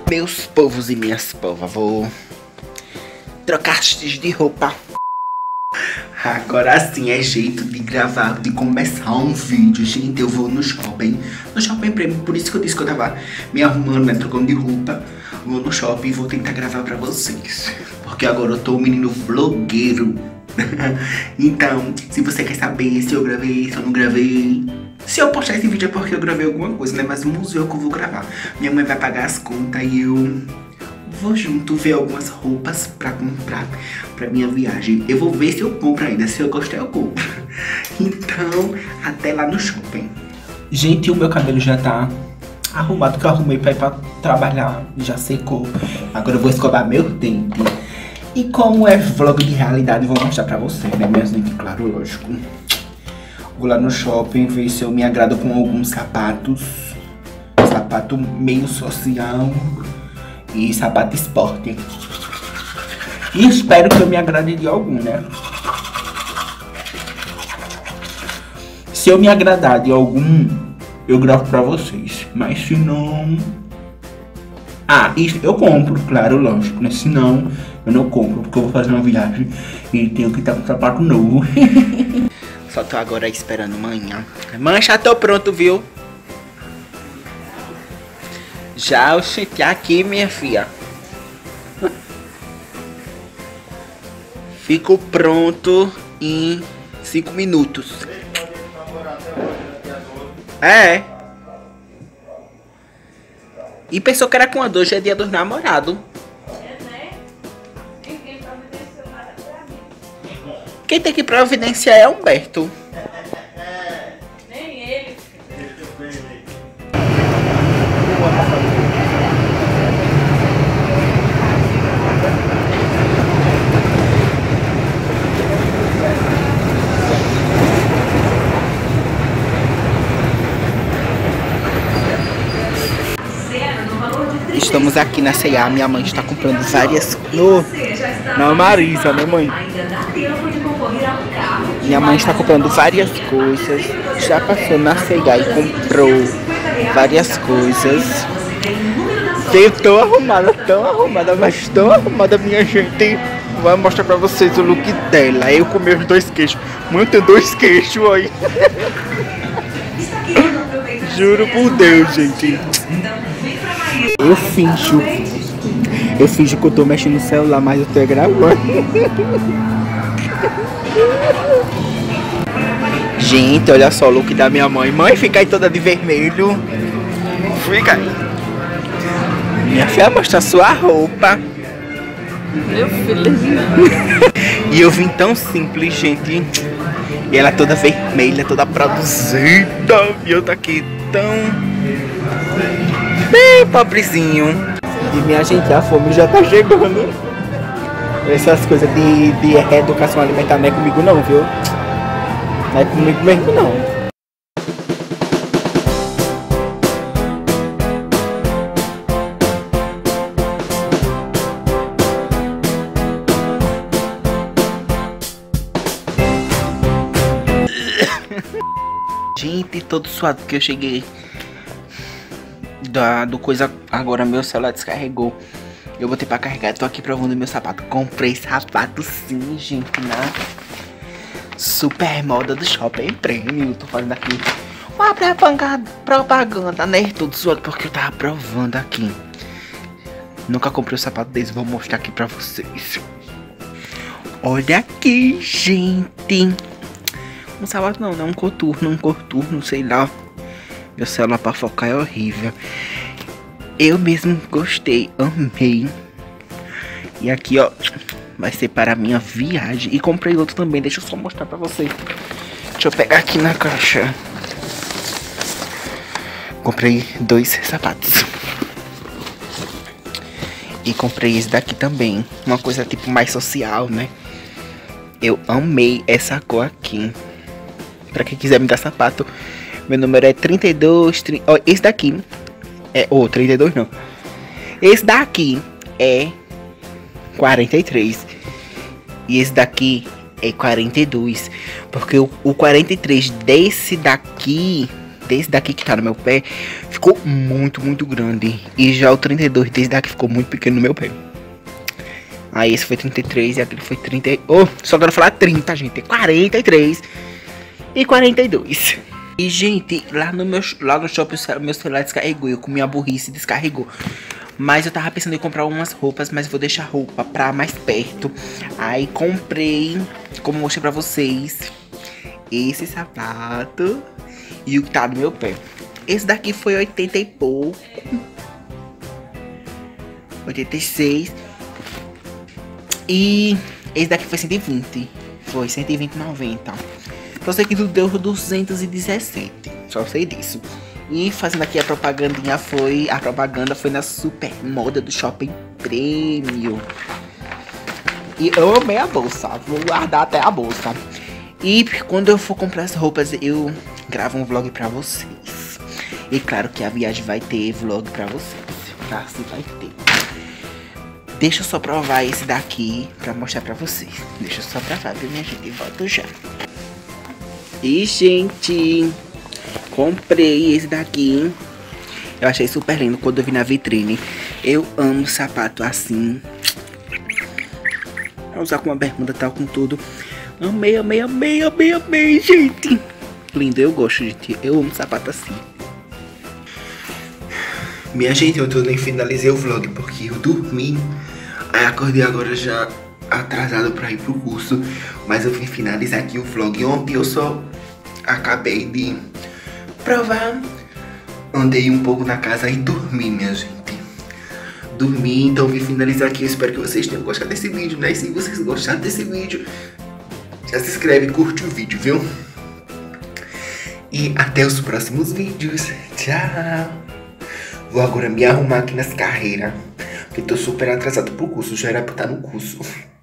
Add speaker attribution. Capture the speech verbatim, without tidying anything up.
Speaker 1: Meus povos e minhas povas, vou trocar de roupa. Agora sim é jeito de gravar, de começar um vídeo. Gente, eu vou no shopping, no shopping prêmio, por isso que eu disse que eu tava me arrumando, né, trocando de roupa. Vou no shopping e vou tentar gravar pra vocês, porque agora eu tô um menino vlogueiro. Então, se você quer saber se eu gravei, se eu não gravei, se eu postar esse vídeo é porque eu gravei alguma coisa, né? Mas vamos ver o que eu vou gravar. Minha mãe vai pagar as contas e eu vou junto ver algumas roupas pra comprar pra minha viagem. Eu vou ver se eu compro ainda, se eu gostar eu compro. Então, até lá no shopping. Gente, o meu cabelo já tá arrumado, que eu arrumei pra ir pra trabalhar, já secou. Agora eu vou escovar meu dente. E como é vlog de realidade, eu vou mostrar pra vocês, né, minhas dentes, claro, lógico. Vou lá no shopping ver se eu me agrado com alguns sapatos. Sapato meio social e sapato esporte. E espero que eu me agrade de algum, né? Se eu me agradar de algum, eu gravo pra vocês. Mas se não... Ah, isso eu compro, claro, lógico, né? Se não, eu não compro, porque eu vou fazer uma viagem e tenho que estar com um sapato novo. Só tô agora esperando amanhã. Mãe, já tô pronto, viu? Já eu senti aqui, minha filha. Fico pronto em cinco minutos. É. E pensou que era com a hoje é dia dos namorados. É, né? Ninguém providenciou nada pra mim. Quem tem que providenciar é Humberto. Nem ele. Estamos aqui na C e A, minha mãe está comprando várias... Oh, na Marisa, né, mãe? Minha mãe está comprando várias coisas. Já passou na C e A e comprou várias coisas. Veio tão arrumada, tão arrumada, mas tão arrumada, minha gente. Vou mostrar pra vocês o look dela. Eu com meus dois queixos. Mãe, eu tenho dois queixos aí. Juro por Deus, gente. Eu finjo, eu finjo que eu tô mexendo no celular, mas eu tô gravando. Gente, olha só o look da minha mãe. Mãe, fica aí toda de vermelho. Fica aí. Minha filha, mostra a sua roupa. Meu filho. E eu vim tão simples, gente. E ela toda vermelha, toda produzida. E eu tô aqui tão... bem pobrezinho. E minha gente, a fome já tá chegando. Essas coisas de, de reeducação alimentar não é comigo não, viu? Não é comigo mesmo não. Gente, todo suado que eu cheguei Da, do coisa, agora meu celular descarregou. Eu botei pra carregar, tô aqui provando meu sapato. Comprei sapato sim, gente, na super moda do Shopping Prêmio. Tô fazendo aqui uma propaganda, né? Tudo zoado porque eu tava provando aqui. Nunca comprei o sapato desse, vou mostrar aqui pra vocês. Olha aqui, gente. Um sapato não, não, um coturno, um coturno, sei lá. Meu celular pra focar é horrível. Eu mesmo gostei, amei. E aqui, ó, vai ser para a minha viagem. E comprei outro também, deixa eu só mostrar pra vocês. Deixa eu pegar aqui na caixa. Comprei dois sapatos. E comprei esse daqui também. Uma coisa tipo mais social, né? Eu amei essa cor aqui. Pra quem quiser me dar sapato, meu número é trinta e dois, trinta, ó, esse daqui é, oh, trinta e dois não. Esse daqui é quarenta e três. E esse daqui é quarenta e dois. Porque o, o quarenta e três desse daqui desse daqui que tá no meu pé ficou muito, muito grande. E já o trinta e dois desse daqui ficou muito pequeno no meu pé. Aí esse foi trinta e três e aquele foi trinta. Oh, só quero falar trinta, gente. quarenta e três e quarenta e dois. E, gente, lá no, meu, lá no shopping o meu celular descarregou. Eu com minha burrice descarregou. Mas eu tava pensando em comprar umas roupas, mas vou deixar roupa pra mais perto. Aí comprei, como mostrei pra vocês, esse sapato e o que tá no meu pé. Esse daqui foi oitenta e pouco. oitenta e seis. E esse daqui foi cento e vinte. Foi cento e vinte e noventa. Só sei que deu duzentos e dezessete. Só sei disso. E fazendo aqui a propagandinha foi... A propaganda foi na Super Moda do Shopping Prêmio. E eu amei a bolsa. Vou guardar até a bolsa. E quando eu for comprar as roupas, eu gravo um vlog pra vocês. E claro que a viagem vai ter vlog pra vocês. Tá? Assim vai ter. Deixa eu só provar esse daqui pra mostrar pra vocês. Deixa eu só provar, viu, minha gente? E volto já. E, gente, comprei esse daqui. Eu achei super lindo quando eu vi na vitrine. Eu amo sapato assim. Pra usar com uma bermuda tal, com tudo. Amei, amei, amei, amei, amei, gente. Lindo, eu gosto, gente. Eu amo sapato assim.
Speaker 2: Minha gente, eu nem finalizei o vlog porque eu dormi. Aí acordei agora já atrasado pra ir pro curso. Mas eu vim finalizar aqui o vlog. Ontem eu só acabei de provar. Andei um pouco na casa e dormi, minha gente. Dormi, então vim finalizar aqui. Eu espero que vocês tenham gostado desse vídeo, né? E se vocês gostaram desse vídeo, já se inscreve e curte o vídeo, viu? E até os próximos vídeos. Tchau! Vou agora me arrumar aqui nas carreiras, porque tô super atrasado pro curso, já era pra estar no curso.